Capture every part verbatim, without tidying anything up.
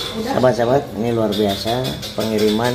sahabat-sahabat, ini luar biasa pengiriman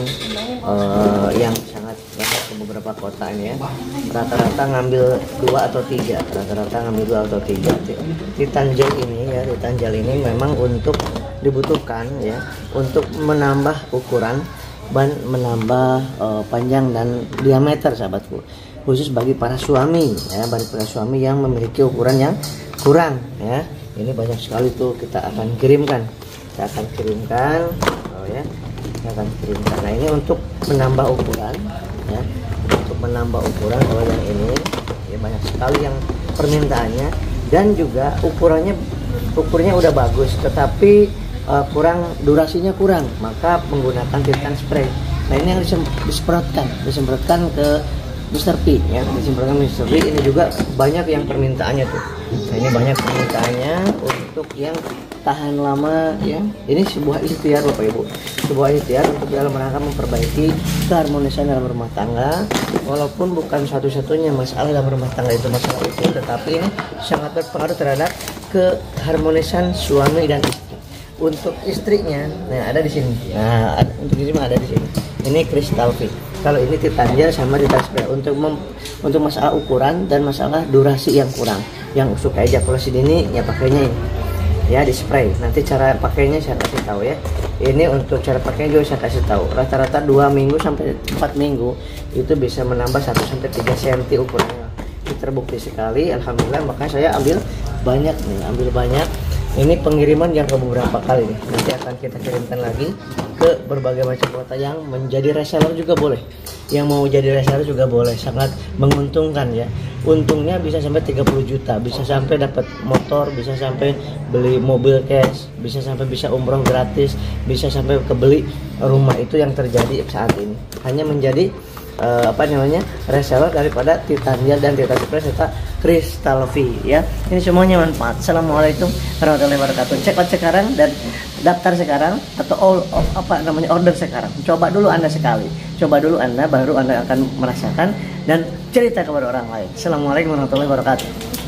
uh, yang sangat banyak ke beberapa kota ini ya. Rata-rata ngambil dua atau tiga, rata-rata ngambil dua atau tiga. Di Tanjal ini ya, di Tanjal ini memang untuk dibutuhkan ya, untuk menambah ukuran ban, menambah uh, panjang dan diameter sahabatku, khusus bagi para suami ya, bagi para suami yang memiliki ukuran yang kurang ya. Ini banyak sekali tuh kita akan kirimkan, kita akan kirimkan, oh ya, kita akan kirimkan. Nah ini untuk menambah ukuran ya, untuk menambah ukuran. Kalau yang ini ya banyak sekali yang permintaannya, dan juga ukurannya ukurnya udah bagus, tetapi uh, kurang, durasinya kurang, maka menggunakan Titan spray. Nah ini yang disemprotkan, disemprotkan ke Mister P ya, disemprotkan Mister P. Ini juga banyak yang permintaannya tuh. Nah ini banyak permintaannya untuk yang tahan lama ya. Ini sebuah ikhtiar Bapak Ibu, sebuah ikhtiar untuk dalam rangka memperbaiki keharmonisan dalam rumah tangga. Walaupun bukan satu-satunya masalah dalam rumah tangga itu masalah ukur, tetapi ini sangat berpengaruh terhadap keharmonisan suami dan istri. Untuk istrinya, nah ada di sini. Nah ada, untuk ini ada di sini. Ini Crystal Fit. Kalau ini Titanjal sama Titan spray untuk mem, untuk masalah ukuran dan masalah durasi yang kurang. Yang suka ejakulasi dini ya pakainya ini. Ya di spray. Nanti cara pakainya saya kasih tahu ya. Ini untuk cara pakainya juga saya kasih tahu. Rata-rata dua minggu sampai empat minggu itu bisa menambah satu sampai tiga sentimeter ukurannya. Ini terbukti sekali, alhamdulillah. Maka saya ambil banyak nih, ambil banyak. Ini pengiriman yang ke beberapa kali nih. Nanti akan kita kirimkan lagi ke berbagai macam kota. Yang menjadi reseller juga boleh, yang mau jadi reseller juga boleh. Sangat menguntungkan ya. Untungnya bisa sampai tiga puluh juta, bisa sampai dapat motor, bisa sampai beli mobil cash, bisa sampai bisa umroh gratis, bisa sampai kebeli rumah. Itu yang terjadi saat ini. Hanya menjadi uh, apa namanya reseller daripada Titanjal dan Titan Spray serta Crystal V ya. Ini semuanya manfaat. Assalamualaikum warahmatullahi wabarakatuh. Check out sekarang dan daftar sekarang, atau all, all, apa namanya order sekarang. Coba dulu Anda sekali, coba dulu Anda, baru Anda akan merasakan dan cerita kepada orang lain. Assalamualaikum warahmatullahi wabarakatuh.